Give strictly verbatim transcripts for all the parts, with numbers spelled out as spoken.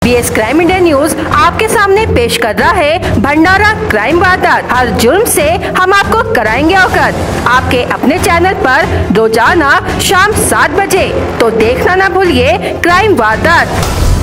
BS crime India news आपके सामने पेश कर रहा है भंडारा क्राइम वारदात। हर जुर्म से हम आपको कराएंगे अवगत। आपके अपने चैनल पर रोजाना शाम सात बजे, तो देखना ना भूलिए क्राइम वारदात।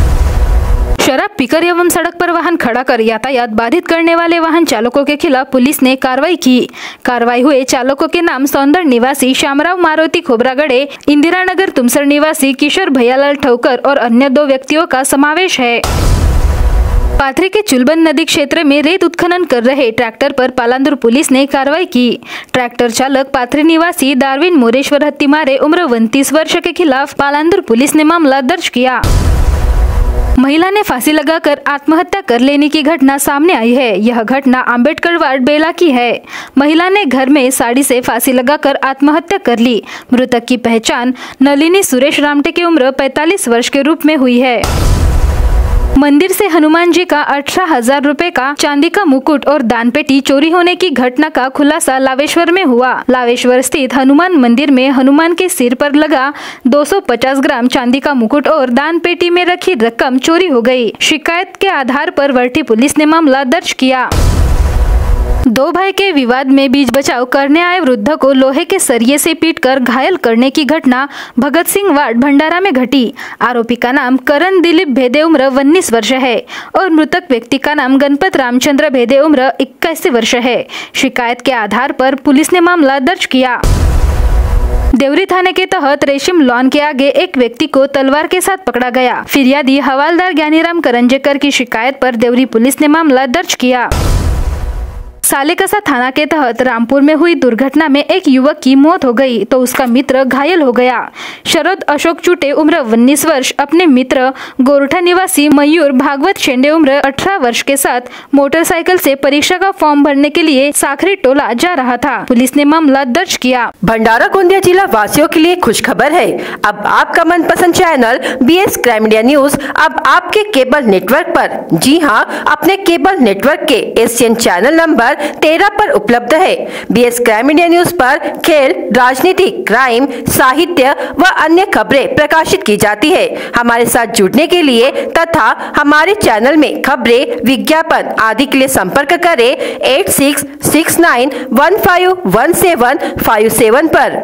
शराब पीकर एवं सड़क पर वाहन खड़ा कर यातायात बाधित करने वाले वाहन चालकों के खिलाफ पुलिस ने कार्रवाई की। कार्रवाई हुए चालकों के नाम सौंदर निवासी श्यामराव मारुति खोबरागड़े, इंदिरा नगर तुमसर निवासी किशोर भैयालाल ठौकर और अन्य दो व्यक्तियों का समावेश है। पाथरी के चुलबन नदी क्षेत्र में रेत उत्खनन कर रहे ट्रैक्टर पर पालांदुर पुलिस ने कार्रवाई की। ट्रैक्टर चालक पाथरी निवासी दारविन मोरेश्वर हत्तीमारे उम्र उनतीस वर्ष के खिलाफ पालांदुर पुलिस ने मामला दर्ज किया। महिला ने फांसी लगाकर आत्महत्या कर लेने की घटना सामने आई है। यह घटना अंबेडकर वार्ड बेला की है। महिला ने घर में साड़ी से फांसी लगाकर आत्महत्या कर ली। मृतक की पहचान नलिनी सुरेश रामटे की उम्र पैंतालीस वर्ष के रूप में हुई है। मंदिर से हनुमान जी का अठारह हजार रुपए का चांदी का मुकुट और दानपेटी चोरी होने की घटना का खुलासा लावेश्वर में हुआ। लावेश्वर स्थित हनुमान मंदिर में हनुमान के सिर पर लगा दो सौ पचास ग्राम चांदी का मुकुट और दानपेटी में रखी रकम चोरी हो गई। शिकायत के आधार पर वर्ठी पुलिस ने मामला दर्ज किया। दो भाई के विवाद में बीच बचाव करने आए वृद्ध को लोहे के सरिये से पीटकर घायल करने की घटना भगत सिंह वार्ड भंडारा में घटी। आरोपी का नाम करण दिलीप भेदे उम्र उन्नीस वर्ष है और मृतक व्यक्ति का नाम गणपत रामचंद्र भेदे उम्र इक्कीस वर्ष है। शिकायत के आधार पर पुलिस ने मामला दर्ज किया। देवरी थाने के तहत रेशम लॉन के आगे एक व्यक्ति को तलवार के साथ पकड़ा गया। फिरियादी हवालदार ज्ञानीराम करंजेकर की शिकायत पर देवरी पुलिस ने मामला दर्ज किया। सालेकसा थाना के तहत रामपुर में हुई दुर्घटना में एक युवक की मौत हो गई तो उसका मित्र घायल हो गया। शरद अशोक चुटे उम्र उन्नीस वर्ष अपने मित्र गोरठा निवासी मयूर भागवत शेंडे उम्र अठारह वर्ष के साथ मोटरसाइकिल से परीक्षा का फॉर्म भरने के लिए साखरी टोला जा रहा था। पुलिस ने मामला दर्ज किया। भंडारा गोंदिया जिला वासियों के लिए खुश खबर है। अब आपका मनपसंद channel BS crime India news अब आपके केबल नेटवर्क पर, जी हाँ, अपने केबल नेटवर्क के एशियन चैनल नंबर तेरह पर उपलब्ध है। बीएस क्राइम इंडिया न्यूज पर खेल, राजनीति, क्राइम, साहित्य व अन्य खबरें प्रकाशित की जाती है। हमारे साथ जुड़ने के लिए तथा हमारे चैनल में खबरें, विज्ञापन आदि के लिए संपर्क करें eight six six nine one five one seven five seven पर।